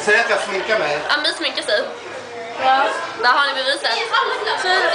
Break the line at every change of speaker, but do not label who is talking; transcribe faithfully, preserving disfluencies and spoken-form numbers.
Säg att jag sminkar mig.
Ja, men sminkar sig. Ja. Där har ni beviset. Så